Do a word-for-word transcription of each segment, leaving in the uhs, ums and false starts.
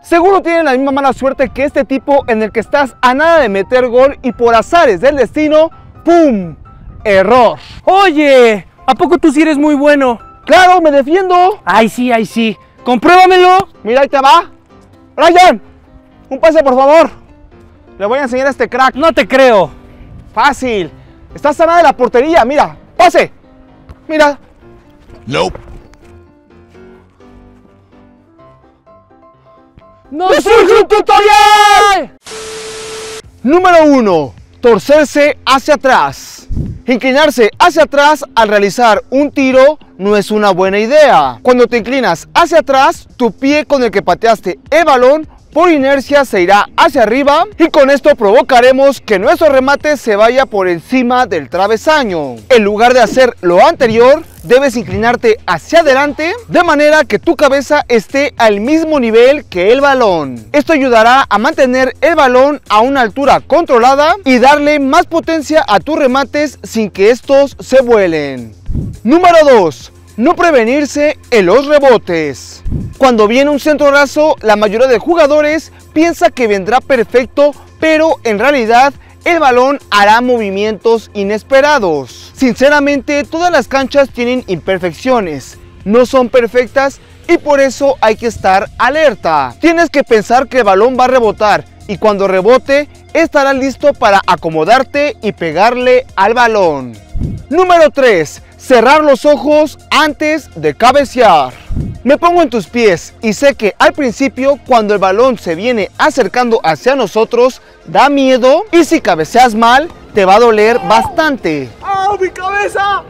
Seguro tienen la misma mala suerte que este tipo en el que estás a nada de meter gol y por azares del destino, ¡pum! Error. Oye, ¿a poco tú sí eres muy bueno? ¡Claro, me defiendo! Ay, sí, ay, sí. ¡Compruébamelo! Mira, ahí te va. Ryan, un pase por favor. Le voy a enseñar a este crack. No te creo. Fácil. Estás a nada de la portería, mira. ¡Pase! Mira. Nope. ¡No surge un tutorial! Número uno. Torcerse hacia atrás. Inclinarse hacia atrás al realizar un tiro no es una buena idea. Cuando te inclinas hacia atrás, tu pie con el que pateaste el balón por inercia se irá hacia arriba y con esto provocaremos que nuestro remate se vaya por encima del travesaño. En lugar de hacer lo anterior, debes inclinarte hacia adelante de manera que tu cabeza esté al mismo nivel que el balón. Esto ayudará a mantener el balón a una altura controlada y darle más potencia a tus remates sin que estos se vuelen. Número dos. No prevenirse en los rebotes. Cuando viene un centro raso, la mayoría de jugadores piensa que vendrá perfecto, pero en realidad el balón hará movimientos inesperados. Sinceramente, todas las canchas tienen imperfecciones, no son perfectas y por eso hay que estar alerta. Tienes que pensar que el balón va a rebotar y cuando rebote estarás listo para acomodarte y pegarle al balón. Número tres. Cerrar los ojos antes de cabecear. Me pongo en tus pies y sé que al principio cuando el balón se viene acercando hacia nosotros da miedo y si cabeceas mal te va a doler bastante. ¡Au, mi cabeza!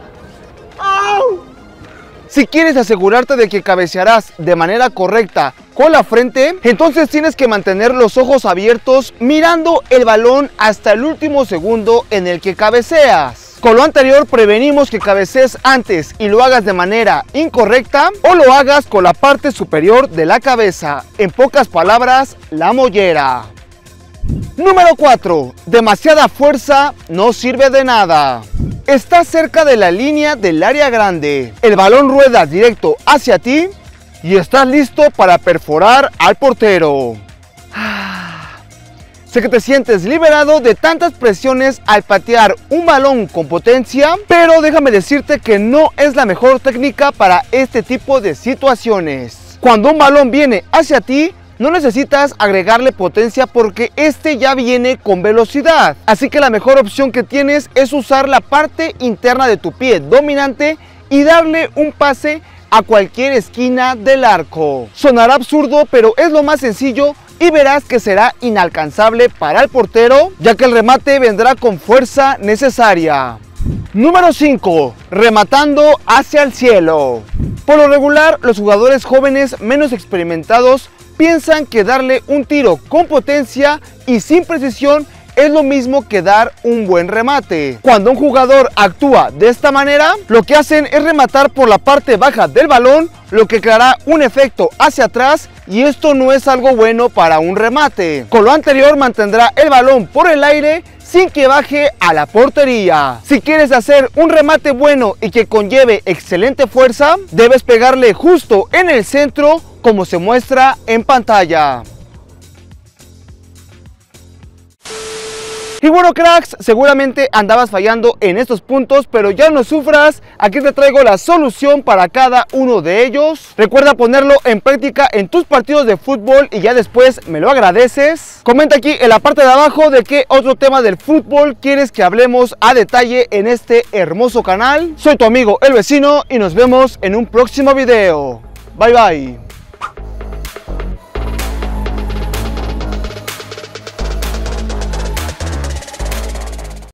¡Au! Si quieres asegurarte de que cabecearás de manera correcta con la frente, entonces tienes que mantener los ojos abiertos mirando el balón hasta el último segundo en el que cabeceas. Con lo anterior prevenimos que cabecees antes y lo hagas de manera incorrecta o lo hagas con la parte superior de la cabeza. En pocas palabras, la mollera. Número cuatro. Demasiada fuerza no sirve de nada. Estás cerca de la línea del área grande. El balón rueda directo hacia ti y estás listo para perforar al portero. Sé que te sientes liberado de tantas presiones al patear un balón con potencia, pero déjame decirte que no es la mejor técnica para este tipo de situaciones. Cuando un balón viene hacia ti, no necesitas agregarle potencia porque este ya viene con velocidad. Así que la mejor opción que tienes es usar la parte interna de tu pie dominante y darle un pase a cualquier esquina del arco. Sonará absurdo, pero es lo más sencillo y verás que será inalcanzable para el portero, ya que el remate vendrá con fuerza necesaria. Número cinco. Rematando hacia el cielo. Por lo regular, los jugadores jóvenes menos experimentados piensan que darle un tiro con potencia y sin precisión es lo mismo que dar un buen remate. Cuando un jugador actúa de esta manera, lo que hacen es rematar por la parte baja del balón, lo que creará un efecto hacia atrás y esto no es algo bueno para un remate. Con lo anterior mantendrá el balón por el aire sin que baje a la portería. Si quieres hacer un remate bueno y que conlleve excelente fuerza, debes pegarle justo en el centro como se muestra en pantalla. Y bueno, cracks, seguramente andabas fallando en estos puntos, pero ya no sufras, aquí te traigo la solución para cada uno de ellos. Recuerda ponerlo en práctica en tus partidos de fútbol y ya después me lo agradeces. Comenta aquí en la parte de abajo de qué otro tema del fútbol quieres que hablemos a detalle en este hermoso canal. Soy tu amigo El Vecino y nos vemos en un próximo video. Bye bye.